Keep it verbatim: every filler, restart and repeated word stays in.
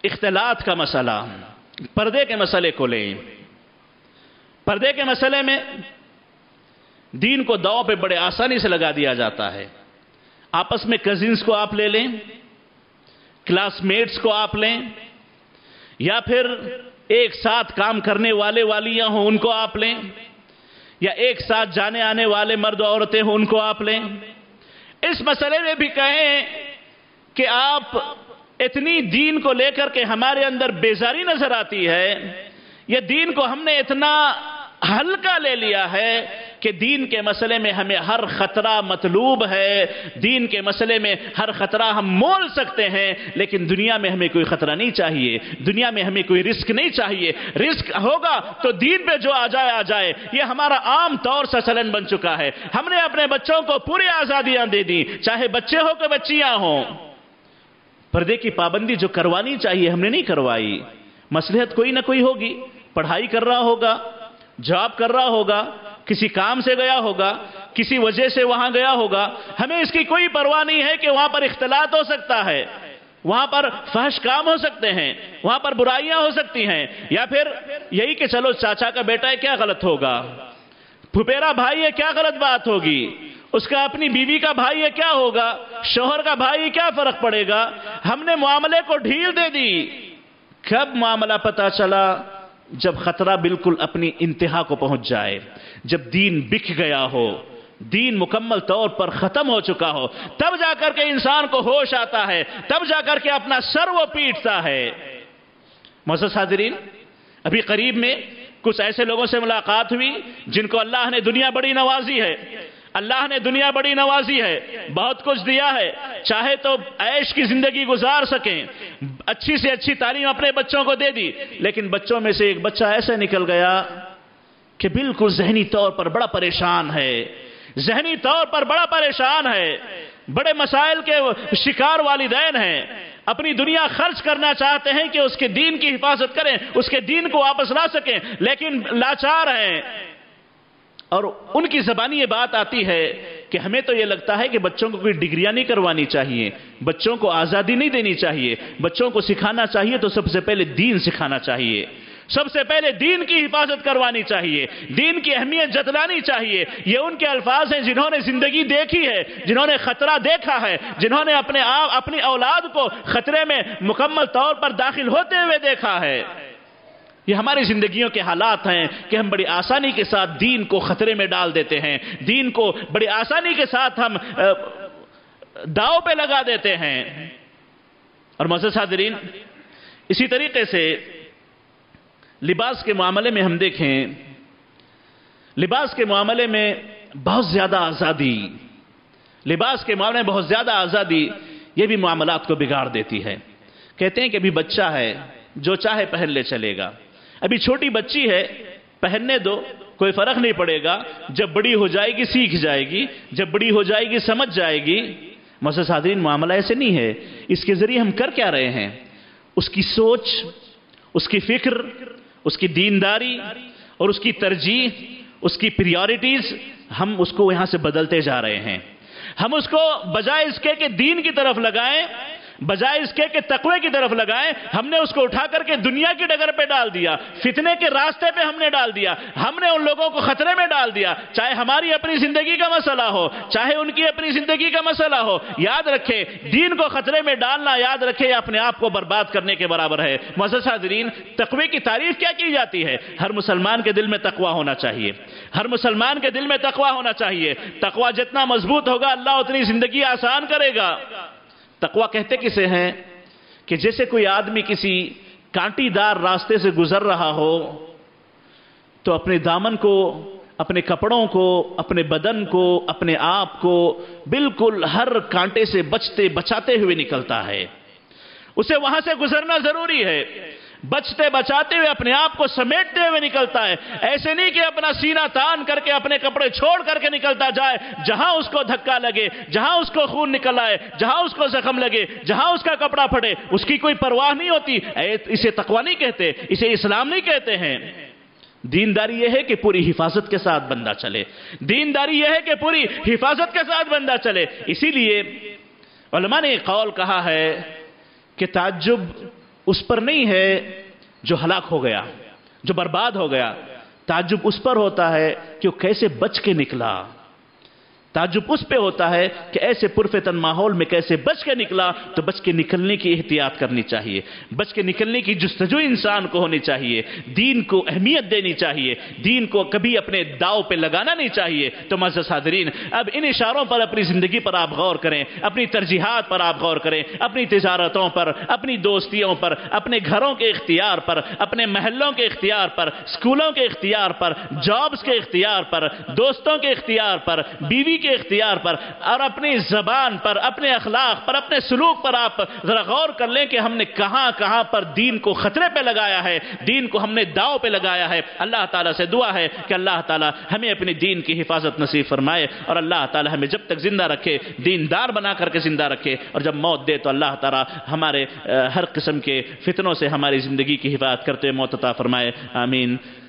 اختلاط کا مسئلہ، پردے کے مسئلے کو لیں۔ پردے کے مسئلے میں دین کو داؤ پہ بڑے آسانی سے لگا دیا جاتا ہے۔ آپس میں کزنز کو آپ لے لیں، کلاس میٹس کو آپ لیں، یا پھر ایک ساتھ کام کرنے والے والیاں ہوں ان کو آپ لیں، یا ایک ساتھ جانے آنے والے مرد و عورتیں ہوں ان کو آپ لیں۔ اس مسئلے میں بھی کہیں کہ آپ اتنی دین کو لے کر کے ہمارے اندر بیزاری نظر آتی ہے، یا دین کو ہم نے اتنا ہلکا لے لیا ہے کہ دین کے مسئلے میں ہمیں ہر خطرہ مطلوب ہے، دین کے مسئلے میں ہر خطرہ ہم مول سکتے ہیں، لیکن دنیا میں ہمیں کوئی خطرہ نہیں چاہیے، دنیا میں ہمیں کوئی رسک نہیں چاہیے۔ رسک ہوگا تو دین پہ جو آ جائے آ جائے، یہ ہمارا عام طور سے چلن بن چکا ہے۔ ہم نے اپنے بچوں کو پوری آزادیاں دے دی، چاہے بچے ہو کہ بچیاں ہوں۔ پردے کی پابندی جو کروانی چاہیے ہم نے نہیں کروائی۔ مصلحت کوئی نہ کوئی ہوگی، پڑھائی کر رہا ہوگا، جاب کر رہا ہوگا، کسی کام سے گیا ہوگا، کسی وجہ سے وہاں گیا ہوگا، ہمیں اس کی کوئی پرواہ نہیں ہے کہ وہاں پر اختلاط ہو سکتا ہے، وہاں پر فحش کام ہو سکتے ہیں، وہاں پر برائیاں ہو سکتی ہیں، یا پھر یہی کہ چلو چاچا کا بیٹا ہے کیا غلط ہوگا، پھپیرا بھائی ہے کیا غلط بات ہوگی، اس کا اپنی بیوی کا بھائی ہے کیا ہوگا، شوہر کا بھائی کیا فرق پڑے گا۔ ہم نے معاملے کو ڈھیل دے دی۔ کب معاملہ پتا چلا؟ جب خطرہ بالکل اپنی انتہا کو پہنچ جائے، جب دین بک گیا ہو، دین مکمل طور پر ختم ہو چکا ہو، تب جا کر کے انسان کو ہوش آتا ہے، تب جا کر کے اپنا سر وہ پیٹتا ہے۔ معزز حاضرین، ابھی قریب میں کچھ ایسے لوگوں سے ملاقات ہوئی جن کو اللہ نے دنیا بڑی نوازی ہے، اللہ نے دنیا بڑی نوازی ہے، بہت کچھ دیا ہے، چاہے تو عیش کی زندگی گزار سکیں، اچھی سے اچھی تعلیم اپنے بچوں کو دے دی، لیکن بچوں میں سے ایک بچہ ایسا نکل گیا کہ بالکل ذہنی طور پر بڑا پریشان ہے، ذہنی طور پر بڑا پریشان ہے، بڑے مسائل کے شکار والدین ہیں، اپنی دنیا خرچ کرنا چاہتے ہیں کہ اس کے دین کی حفاظت کریں، اس کے دین کو واپس لا سکیں، لیکن لاچار ہیں۔ اور ان کی زبانی یہ بات آتی ہے کہ ہمیں تو یہ لگتا ہے کہ بچوں کو کوئی ڈگریاں نہیں کروانی چاہیے، بچوں کو آزادی نہیں دینی چاہیے، بچوں کو سکھانا چاہیے تو سب سے پہلے دین سکھانا چاہیے، سب سے پہلے دین کی حفاظت کروانی چاہیے، دین کی اہمیت جتلانی چاہیے۔ یہ ان کے الفاظ ہیں جنہوں نے زندگی دیکھی ہے، جنہوں نے خطرہ دیکھا ہے، جنہوں نے اپنے آپ اپنی اولاد کو خطرے میں مکمل طور پر داخل ہوتے ہوئے دیکھا ہے۔ یہ ہماری زندگیوں کے حالات ہیں کہ ہم بڑی آسانی کے ساتھ دین کو خطرے میں ڈال دیتے ہیں، دین کو بڑی آسانی کے ساتھ ہم داؤ پہ لگا دیتے ہیں۔ اور معزز حاضرین، اسی طریقے سے لباس کے معاملے میں ہم دیکھیں، لباس کے معاملے میں بہت زیادہ آزادی، لباس کے معاملے میں بہت زیادہ آزادی یہ بھی معاملات کو بگاڑ دیتی ہے۔ کہتے ہیں کہ ابھی بچہ ہے، جو چاہے پہن لے چلے گا، ابھی چھوٹی بچی ہے، پہننے دو، کوئی فرق نہیں پڑے گا، جب بڑی ہو جائے گی سیکھ جائے گی، جب بڑی ہو جائے گی سمجھ جائے گی۔ معزز حاضرین، معاملہ ایسے نہیں ہے۔ اس کے ذریعے ہم کر کیا رہے ہیں؟ اس کی سوچ، اس کی فکر، اس کی دینداری اور اس کی ترجیح، اس کی پریورٹیز، ہم اس کو یہاں سے بدلتے جا رہے ہیں۔ ہم اس کو بجائے اس کے کہ دین کی طرف لگائیں، بجائے اس کے کہ تقوی کی طرف لگائیں، ہم نے اس کو اٹھا کر کے دنیا کی ڈگر پہ ڈال دیا، فتنے کے راستے پہ ہم نے ڈال دیا، ہم نے ان لوگوں کو خطرے میں ڈال دیا، چاہے ہماری اپنی زندگی کا مسئلہ ہو، چاہے ان کی اپنی زندگی کا مسئلہ ہو۔ یاد رکھیں، دین کو خطرے میں ڈالنا، یاد رکھیں، اپنے آپ کو برباد کرنے کے برابر ہے۔ معزز حاضرین، تقوی کی تعریف کیا کی جاتی ہے؟ ہر مسلمان کے دل میں تقوی ہونا چاہیے، ہر مسلمان کے دل میں تقوی ہونا چاہیے۔ تقوی جتنا مضبوط ہوگا، اللہ اتنی زندگی آسان کرے گا۔ تقوی کہتے کسے ہیں؟ کہ جیسے کوئی آدمی کسی کانٹی دار راستے سے گزر رہا ہو تو اپنے دامن کو، اپنے کپڑوں کو، اپنے بدن کو، اپنے آپ کو بالکل ہر کانٹے سے بچتے بچاتے ہوئے نکلتا ہے۔ اسے وہاں سے گزرنا ضروری ہے، بچتے بچاتے ہوئے اپنے آپ کو سمیٹتے ہوئے نکلتا ہے۔ ایسے نہیں کہ اپنا سینہ تان کر کے اپنے کپڑے چھوڑ کر کے نکلتا جائے، جہاں اس کو دھکا لگے، جہاں اس کو خون نکل آئے، جہاں اس کو زخم لگے، جہاں اس کا کپڑا پھٹے، اس کی کوئی پرواہ نہیں ہوتی۔ اسے تقوی نہیں کہتے، اسے اسلام نہیں کہتے ہیں۔ دینداری یہ ہے کہ پوری حفاظت کے ساتھ بندہ چلے، دینداری یہ ہے کہ پوری حفاظت کے ساتھ بندہ چلے۔ اسی لیے علماء نے ایک قول کہا ہے کہ تعجب اس پر نہیں ہے جو ہلاک ہو گیا، جو برباد ہو گیا، تعجب اس پر ہوتا ہے کہ وہ کیسے بچ کے نکلا۔ تعجب اس پہ ہوتا ہے کہ ایسے پرفتن ماحول میں کیسے بچ کے نکلا، تو بچ کے نکلنے کی احتیاط کرنی چاہیے، بچ کے نکلنے کی جستجو انسان کو ہونی چاہیے، دین کو اہمیت دینی چاہیے، دین کو کبھی اپنے داؤ پہ لگانا نہیں چاہیے۔ تو معزز حاضرین، اب ان اشاروں پر اپنی زندگی پر آپ غور کریں، اپنی ترجیحات پر آپ غور کریں، اپنی تجارتوں پر، اپنی دوستیوں پر، اپنے گھروں کے اختیار پر، اپنے محلوں کے اختیار پر، اسکولوں کے اختیار پر، جابز کے اختیار پر، دوستوں کے اختیار پر، بیوی کے اختیار پر، اور اپنی زبان پر، اپنے اخلاق پر، اپنے سلوک پر آپ ذرا غور کر لیں کہ ہم نے کہاں کہاں پر دین کو خطرے پہ لگایا ہے، دین کو ہم نے داؤ پہ لگایا ہے۔ اللہ تعالیٰ سے دعا ہے کہ اللہ تعالیٰ ہمیں اپنے دین کی حفاظت نصیب فرمائے، اور اللہ تعالیٰ ہمیں جب تک زندہ رکھے دیندار بنا کر کے زندہ رکھے، اور جب موت دے تو اللہ تعالیٰ ہمارے ہر قسم کے فتنوں سے ہماری زندگی کی حفاظت کرتے ہوئے موت عطا فرمائے۔ آمین۔